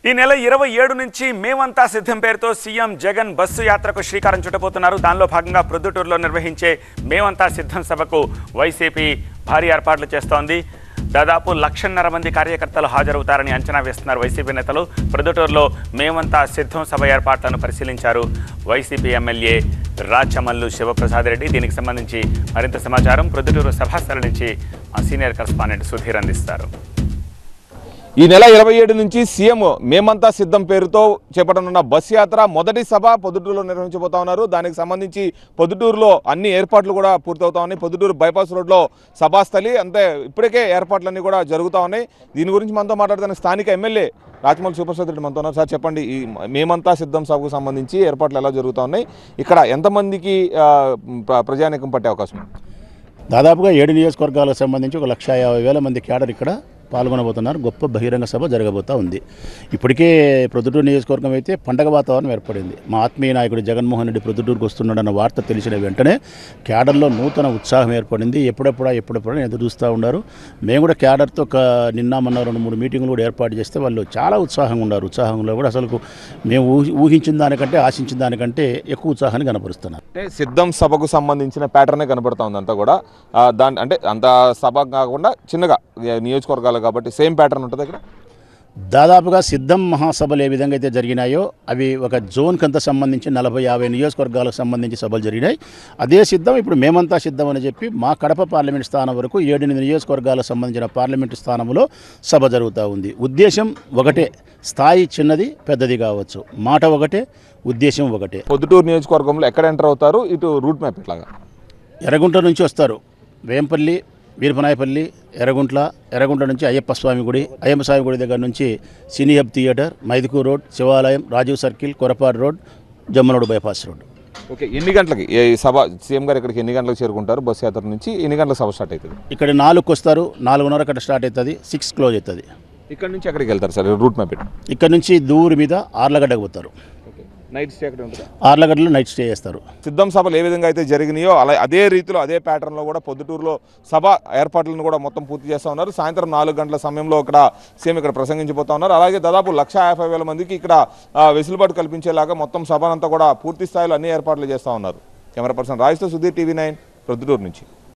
ఈ నెల 27 నుంచి మేమంతా సిద్ధం పేరుతో సీఎం జగన్ బస్సు యాత్రకు శ్రీకారం చుట్టబోతున్నారు. దానిలో భాగంగా ప్రొద్దుటూరులో నిర్వహించే మేమంతా సిద్ధం సభకు వైసీపీ భారీ ఏర్పాట్లు చేస్తోంది. దాదాపు 1,50,000 మంది కార్యకర్తలు హాజరవుతారని అంచనా వేస్తున్నారు వైసీపీ నేతలు. ప్రొద్దుటూరులో మేమంతా సిద్ధం సభ ఏర్పాట్లను పరిశీలించారు వైసీపీ ఎమ్మెల్యే రాచమల్లు శివప్రసాద్ రెడ్డి. దీనికి సంబంధించి మరింత సమాచారం ప్రొద్దుటూరు సభాస్థల నుంచి మా సీనియర్ కరెస్పాండెంట్ సుధీర్ అందిస్తారు. ఈ నెల 27 నుంచి సీఎం మేమంతా సిద్ధం పేరుతో చేపట్టనున్న బస్సు యాత్ర మొదటి సభ పొద్దుటూరులో నిర్వహించబోతా ఉన్నారు. దానికి సంబంధించి పొద్దుటూరులో అన్ని ఏర్పాట్లు కూడా పూర్తవుతా ఉన్నాయి. పొద్దుటూరు బైపాస్ రోడ్లో సభాస్థలి అంతే ఇప్పటికే ఏర్పాట్లన్నీ కూడా జరుగుతూ ఉన్నాయి. దీని గురించి మనతో మాట్లాడుతున్న స్థానిక ఎమ్మెల్యే రాచమల్లు శివప్రసాద్ రెడ్డి మనతో ఉన్నారు. సార్ చెప్పండి, ఈ మేమంతా సిద్ధం సభకు సంబంధించి ఏర్పాట్లు ఎలా జరుగుతూ ఉన్నాయి, ఇక్కడ ఎంతమందికి ప్రజానీకం పట్టే అవకాశం? దాదాపుగా 7 నియోజకవర్గాలకు సంబంధించి 1,50,000 మంది క్యాడర్ ఇక్కడ పాల్గొనబోతున్నారు. గొప్ప బహిరంగ సభ జరగబోతూ ఉంది. ఇప్పటికే ప్రొద్దుటూరు నియోజకవర్గం అయితే పండగ వాతావరణం ఏర్పడింది. మా ఆత్మీయ నాయకుడు జగన్మోహన్ రెడ్డి ప్రొద్దుటూరుకు వస్తున్నాడన్న వార్త తెలిసిన వెంటనే క్యాడర్లో నూతన ఉత్సాహం ఏర్పడింది. ఎప్పుడెప్పుడా ఎదురు చూస్తూ ఉన్నారు. మేము కూడా క్యాడర్తో నిన్న మొన్న 2-3 మీటింగులు కూడా ఏర్పాటు చేస్తే వాళ్ళు చాలా ఉత్సాహంగా ఉన్నారు. ఉత్సాహంలో కూడా అసలు మేము ఊహించిన దానికంటే ఆశించిన దానికంటే ఎక్కువ ఉత్సాహాన్ని కనపరుస్తున్నారు. అంటే సిద్ధం సభకు సంబంధించిన ప్యాటర్నే కనపడుతూ ఉంది అంతా కూడా. అంటే అంత సభ కాకుండా చిన్నగా నియోజకవర్గాలు కాబట్టి సేమ్ ప్యాటర్న్ ఉంటుంది ఇక్కడ. దాదాపుగా సిద్ధం మహాసభలు ఏ విధంగా అయితే జరిగినాయో అవి ఒక జోన్కి అంతా సంబంధించి 40-50 నియోజకవర్గాలకు సంబంధించి సభలు జరిగినాయి. అదే సిద్ధం ఇప్పుడు మేమంతా సిద్ధం అని చెప్పి మా కడప పార్లమెంట్ స్థానం వరకు 7 నియోజకవర్గాలకు సంబంధించిన పార్లమెంటు స్థానంలో సభ జరుగుతూ ఉంది. ఉద్దేశం ఒకటే, స్థాయి చిన్నది పెద్దది కావచ్చు, మాట ఒకటే, ఉద్దేశం ఒకటే. పొద్దుటూరు నియోజకవర్గంలో ఎక్కడ ఎంటర్ అవుతారు, ఇటు రూట్ మ్యాప్ ఎట్లాగా? ఎర్రగుంట నుంచి వస్తారు, వేంపల్లి, వీరపనాయపల్లి, ఎర్రగుంట నుంచి అయ్యప్ప స్వామి గుడి దగ్గర నుంచి cine hub theatre, Mydukur road, Shivalayam, Rajiv circle, Korrapadu road, జమ్మనోడు బైపాస్ రోడ్. ఓకే, ఎన్ని గంటలకి ఈ సభ సీఎం గారు ఇక్కడికి ఎన్ని గంటలకు చేరుకుంటారు? బస్సు యాత్ర నుంచి ఎన్ని గంటలకు సభ స్టార్ట్ అవుతుంది? ఇక్కడ 4కు వస్తారు, 4:30 అక్కడ స్టార్ట్ అవుతుంది, 6 క్లోజ్ అవుతుంది. ఇక్కడ నుంచి ఎక్కడికి వెళ్తారు సార్ రూట్ మ్యాప్? ఇక్కడ నుంచి దూరు మీద ఆర్లగడ్డకు పోతారు. నైట్ స్టే అక్కడ ఉంటుంది, ఆర్లగడ్డలో నైట్ స్టే చేస్తారు. సిద్ధం సభలు ఏ విధంగా అయితే జరిగినాయో అదే రీతిలో అదే ప్యాటర్న్లో కూడా పొద్దుటూరులో సభ ఏర్పాట్లను కూడా మొత్తం పూర్తి చేస్తూ ఉన్నారు. సాయంత్రం 4 గంటల సమయంలో ఇక్కడ సీఎం ఇక్కడ ప్రసంగించబోతా ఉన్నారు. అలాగే దాదాపు 1,50,000 మందికి ఇక్కడ వెసులుబాటు కల్పించేలాగా మొత్తం సభనంతా కూడా పూర్తి స్థాయిలో అన్ని ఏర్పాట్లు చేస్తూ ఉన్నారు. కెమెరా పర్సన్ రాజేష్తో సుధీర్, TV9 ప్రొద్దుటూరు నుంచి.